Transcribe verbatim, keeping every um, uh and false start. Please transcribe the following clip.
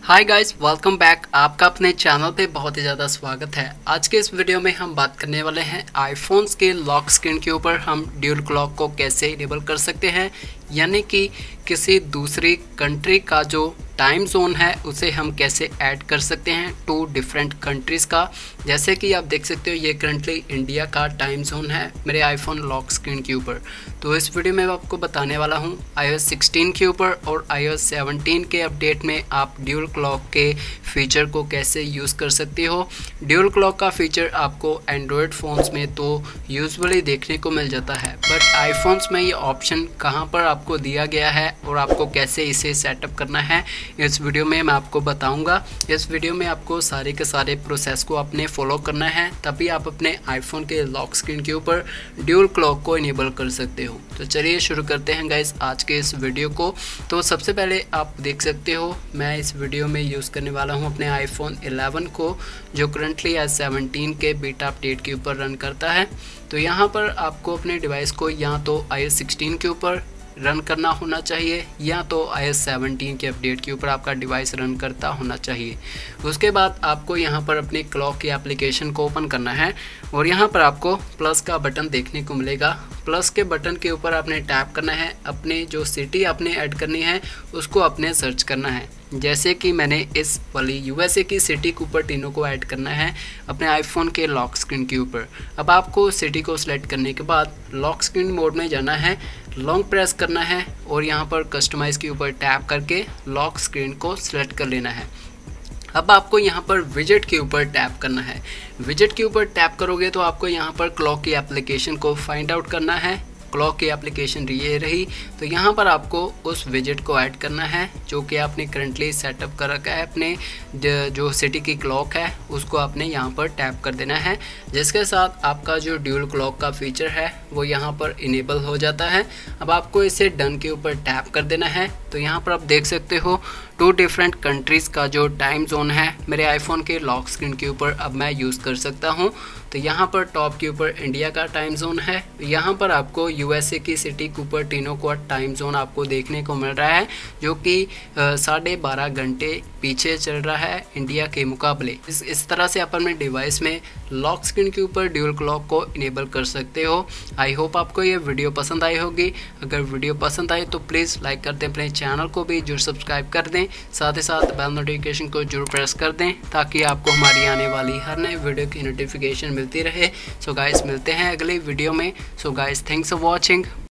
Hi guys, welcome back. आपका अपने channel पे बहुत ही ज़्यादा स्वागत है। आज के इस वीडियो में हम बात करने वाले हैं आईफोन्स के लॉक स्क्रीन के ऊपर हम ड्यूल क्लॉक को कैसे इनेबल कर सकते हैं, यानी कि किसी दूसरी कंट्री का जो टाइम जोन है उसे हम कैसे ऐड कर सकते हैं टू डिफरेंट कंट्रीज़ का। जैसे कि आप देख सकते हो ये करंटली इंडिया का टाइम जोन है मेरे आईफोन लॉक स्क्रीन के ऊपर। तो इस वीडियो में मैं आपको बताने वाला हूँ आईओएस सिक्सटीन के ऊपर और आईओएस सेवनटीन के अपडेट में आप ड्यूल क्लॉक के फीचर को कैसे यूज़ कर सकते हो। ड्यूल क्लॉक का फीचर आपको एंड्रॉयड फ़ोन्स में तो यूजुअली देखने को मिल जाता है, बट आईफोन्स में ये ऑप्शन कहाँ पर आपको दिया गया है और आपको कैसे इसे सेटअप करना है इस वीडियो में मैं आपको बताऊंगा। इस वीडियो में आपको सारे के सारे प्रोसेस को अपने फॉलो करना है, तभी आप अपने आईफोन के लॉक स्क्रीन के ऊपर ड्यूल क्लॉक को इनेबल कर सकते हो। तो चलिए शुरू करते हैं गाइस आज के इस वीडियो को। तो सबसे पहले आप देख सकते हो मैं इस वीडियो में यूज़ करने वाला हूं अपने आईफोन इलेवन को, जो करंटली आज सेवनटीन के बीटा अपडेट के ऊपर रन करता है। तो यहाँ पर आपको अपने डिवाइस को या तो आईओएस सिक्सटीन के ऊपर रन करना होना चाहिए या तो आईओएस सेवनटीन के अपडेट के ऊपर आपका डिवाइस रन करता होना चाहिए। उसके बाद आपको यहाँ पर अपने क्लॉक की एप्लीकेशन को ओपन करना है और यहाँ पर आपको प्लस का बटन देखने को मिलेगा। प्लस के बटन के ऊपर आपने टैप करना है, अपने जो सिटी आपने ऐड करनी है उसको आपने सर्च करना है। जैसे कि मैंने इस वाली यूएसए की सिटी कुपर्टिनो को ऐड करना है अपने आईफोन के लॉक स्क्रीन के ऊपर। अब आपको सिटी को सिलेक्ट करने के बाद लॉक स्क्रीन मोड में जाना है, लॉन्ग प्रेस करना है और यहाँ पर कस्टमाइज़ के ऊपर टैप करके लॉक स्क्रीन को सिलेक्ट कर लेना है। अब आपको यहाँ पर विजेट के ऊपर टैप करना है। विजेट के ऊपर टैप करोगे तो आपको यहाँ पर क्लॉक की एप्लीकेशन को फाइंड आउट करना है। क्लॉक की एप्लीकेशन ये रही, तो यहाँ पर आपको उस विजेट को ऐड करना है जो कि आपने करंटली सेटअप कर रखा है। अपने जो सिटी की क्लॉक है उसको आपने यहाँ पर टैप कर देना है, जिसके साथ आपका जो ड्यूल क्लॉक का फीचर है वो यहाँ पर इनेबल हो जाता है। अब आपको इसे डन के ऊपर टैप कर देना है। तो यहाँ पर आप देख सकते हो टू डिफरेंट कंट्रीज़ का जो टाइम जोन है मेरे आईफोन के लॉक स्क्रीन के ऊपर अब मैं यूज़ कर सकता हूँ। तो यहाँ पर टॉप के ऊपर इंडिया का टाइम जोन है, यहाँ पर आपको यूएसए की सिटी कुपर्टिनो का टाइम जोन आपको देखने को मिल रहा है, जो कि साढ़े बारह घंटे पीछे चल रहा है इंडिया के मुकाबले। इस इस तरह से आप अपने डिवाइस में लॉक स्क्रीन के ऊपर ड्यूल क्लॉक को इनेबल कर सकते हो। आई होप आपको ये वीडियो पसंद आई होगी। अगर वीडियो पसंद आए तो प्लीज़ लाइक कर दें, अपने चैनल को भी जरूर सब्सक्राइब कर दें, साथ ही साथ बेल नोटिफिकेशन को जरूर प्रेस कर दें ताकि आपको हमारी आने वाली हर नई वीडियो की नोटिफिकेशन मिलती रहे। सो गाइस मिलते हैं अगले वीडियो में। So guys thanks for watching.